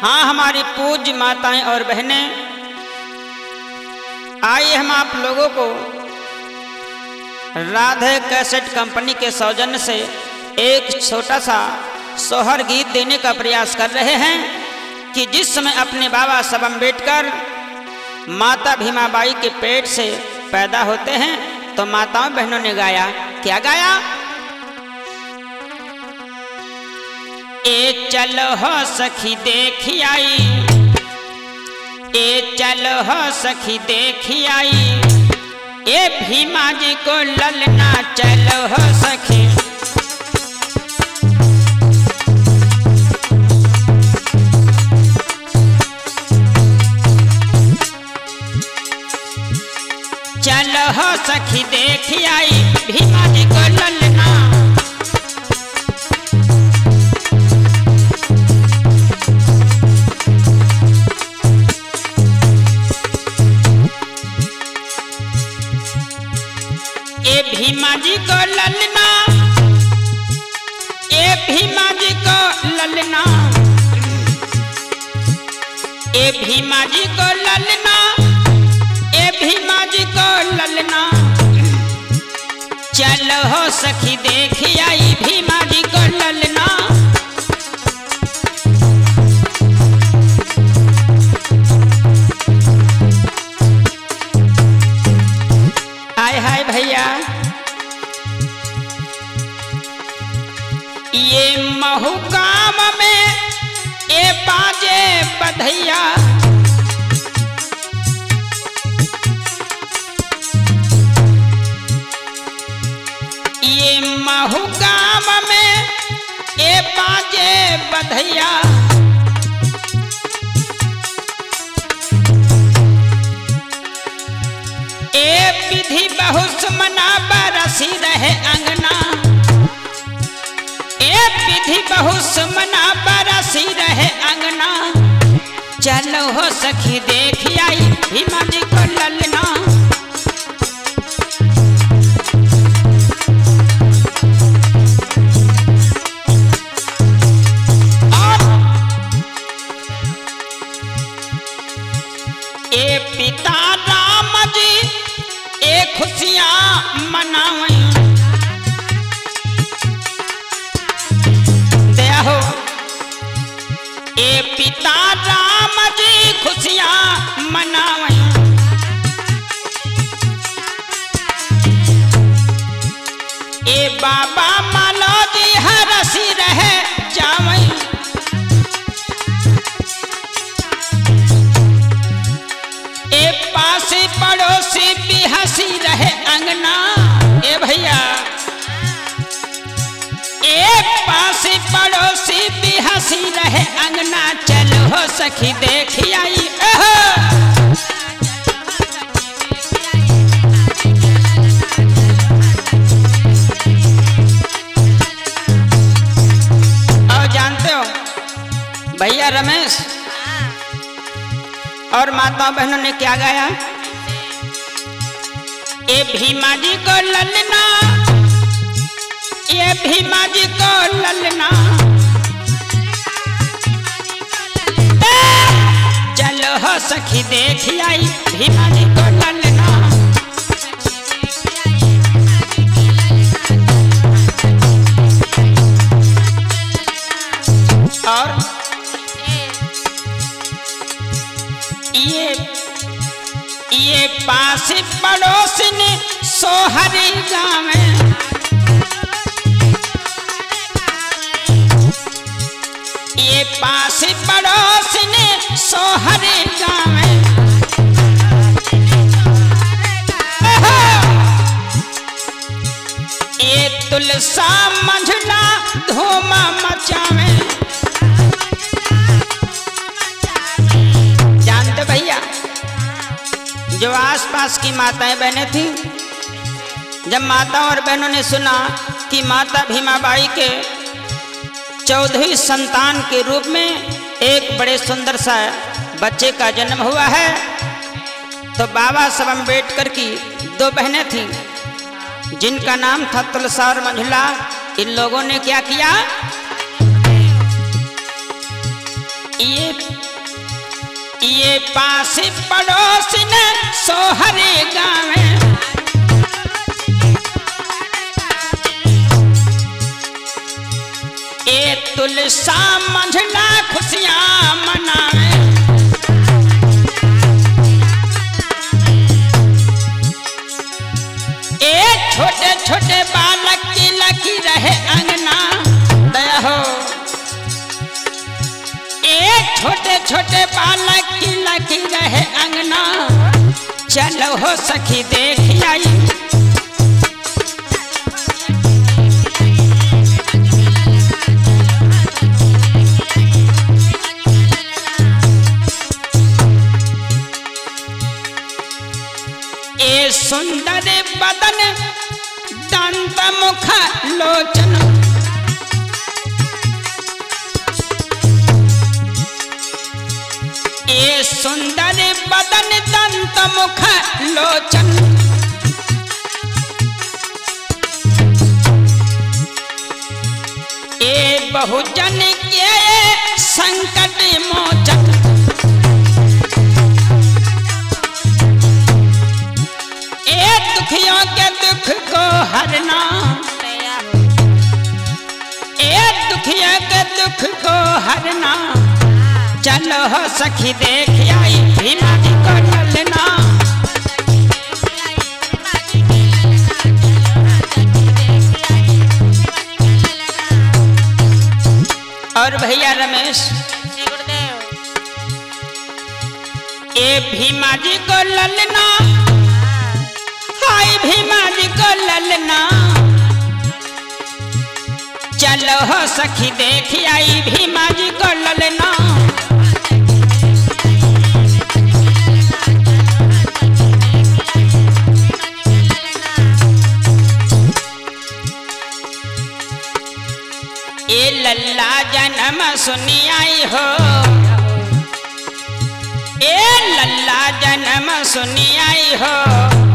हाँ हमारी पूज्य माताएं और बहनें, आइए हम आप लोगों को राधे कैसेट कंपनी के सौजन्य से एक छोटा सा सोहर गीत देने का प्रयास कर रहे हैं कि जिस समय अपने बाबा साहब अम्बेडकर माता भीमाबाई के पेट से पैदा होते हैं तो माताओं बहनों ने गाया, क्या गाया? ए चलो हो सखी देखी आई, ए चलो हो सखी देखी आई, ए भीमा जी को ललना चलो हो सखी। चलो हो सखी देखी आई, भीमा जी को ललना। ए भीमा जी को ललना, ए भीमा जी को ललना, ए भीमा जी को ललना, ए भीमा जी को ललना। चलो हो सखी देखी आई, भीमा जी को ललना। हाय हाय भैया, ये महू काम में ए बाजे बधैया, ये महू काम में ए बाजे बधैया। ए विधि बहुत मना बरसी रहे अंगना, ए विधि बहुत मना बरसी रहे अंगना। चलो हो सखी देखी आई, भीमा जी को ललना। ए पिता राम जी ए खुशियां मनावे, दया हो। ए पिता राम जी खुशियां मनावे, ए बाबा मालो जी हरसी रहे जावे। ए पासी पड़ोसी भी हंसी रहे अंगना, ए भैया। ए पासी पड़ोसी भी हंसी रहे अंगना। चलो हो सखी देखी आई, और जानते हो भैया रमेश और माताओं बहनों ने क्या गाया? ए भीमा जी को ललना, ए भीमा जी को ललना। चलो हो सखी देखी आई, भीमा जी को ललना। और ये पास पड़ोस ने सोहरी गावे, ये पास पड़ोस ने सोहरी गावे। ये तुलसा मंझला धूमा मचावे। जानते भैया, जो आसपास की माताएं बहनें थी, जब माताओं और बहनों ने सुना कि माता भीमाबाई के 14वीं संतान के रूप में एक बड़े सुंदर सा बच्चे का जन्म हुआ है, तो बाबा साहब अम्बेडकर की 2 बहनें थीं जिनका नाम था तुलसा और मंझला। इन लोगों ने क्या किया? ये पास पड़ोस ने सोहरे गावे, ये तुलसा मंझला खुशियां मनावे। ये छोटे छोटे बालक की लगी रहे अंगना, दया हो। ये छोटे छोटे बालक की लगी रहे अंगना, चलो हो सखी देख आई। ये सुंदर बदन दंत मुख लोचन, ये सुंदर बदन दंत मुख लोचन, ये बहुजन के संकट मोचन, ये दुखियों के दुख को हरना, ये दुखियों के दुख को हरना, चलो हो सखी देख आई भीमा जी को ललना। और भैया रमेश, ये भीमा जी को ललना, हाय भीमा जी को ललना, चलो हो सखी देख आई भीमा जी को ललना। ये लल्ला जन्म सुनी आई हो, ये लल्ला जन्म सुनी आई हो,